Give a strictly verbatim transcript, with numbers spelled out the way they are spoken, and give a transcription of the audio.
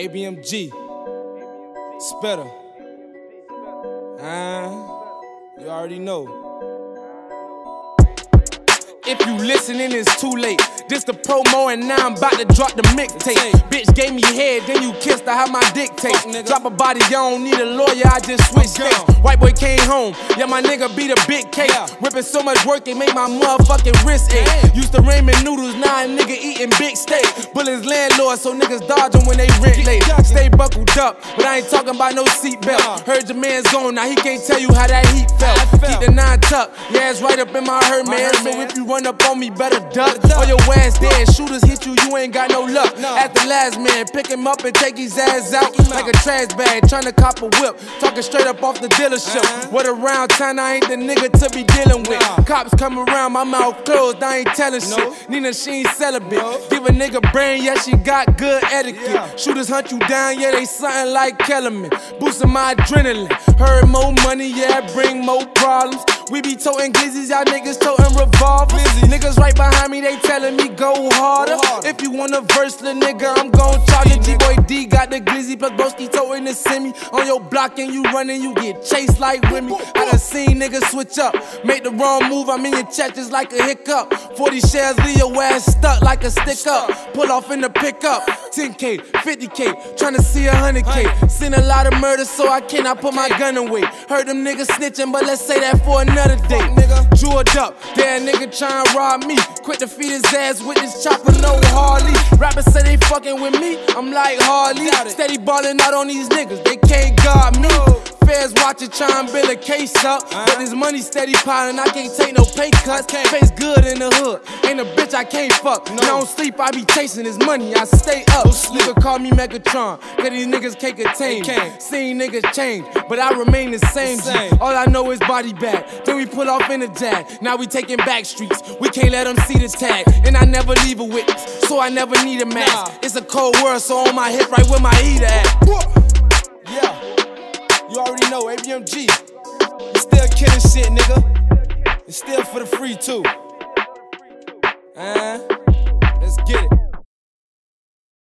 A B M G, Spitter. Uh, you already know. If you listening, it's too late. This the promo and now I'm about to drop the mixtape. Bitch gave me head, then you kissed her, how my dick taste. Drop a body, you don't need a lawyer, I just switch states. White boy came home, yeah my nigga beat a big cake. Whipping so much work it make my motherfucking wrist ache. Used to ramen noodles, now a nigga eating big steak. Bullets landlord, so niggas dodge them when they rent late. Stay buckled up, but I ain't talking about no seatbelt. Heard your man's gone, now he can't tell you how that heat felt. Keep the nine tuck, yeah it's right up in my hurt man. So if you run up on me, better duck, or your ass dead. Shooters hit you, you ain't got no luck. At the last man, pick him up and take his ass out like a trash bag, trying to cop a whip, talking straight up off the dealership. What around town, I ain't the nigga to be dealing with. Cops come around, my mouth closed, I ain't telling shit. Nina, she ain't celibate. Give a nigga brain, yeah, she got good etiquette. Shooters hunt you down, yeah, they something like Kellerman. Boosting my adrenaline. Heard more money, yeah, bring more problems. We be toting glizzies, y'all niggas toting revolvers. Niggas right behind me, they telling me go harder. If you want a verse, the nigga, I'm gon' charge it. G-Boy D got the glizzy, plus broski toting the semi. On your block and you running, you get chased like Remy. I done seen niggas switch up, make the wrong move, I'm in your chest just like a hiccup. forty shells, leave your ass stuck like a stick up. Pull off in the pickup, ten K, fifty K, tryna see a hundred K. Seen a lot of murder, so I cannot put my gun away. Heard them niggas snitching, but let's say that for another day. Jeweled up, damn nigga tryna rob me. Quit to feed his ass with this chopper, no Harley. Rappers say they fucking with me, I'm like Harley. Steady ballin' out on these niggas, they can't guard me. Feds watchin', tryin' build a case up, but this money steady piling, I can't take no pay cuts. Face good in the hood, ain't a bitch I can't fuck. No. Don't sleep, I be chasing this money, I stay up. Nigga call me Megatron, cause these niggas can't contain me. Seen niggas change, but I remain the same. same. All I know is body bag, then we pull off in the Jag. Now we taking back streets, we can't let them see the tag. And I never leave a witness, so I never need a mask. Nah. It's a cold world, so on my hip right where my heater at. Yeah. You already know, A B M G. You still killing shit, nigga. It's still for the free, too. Uh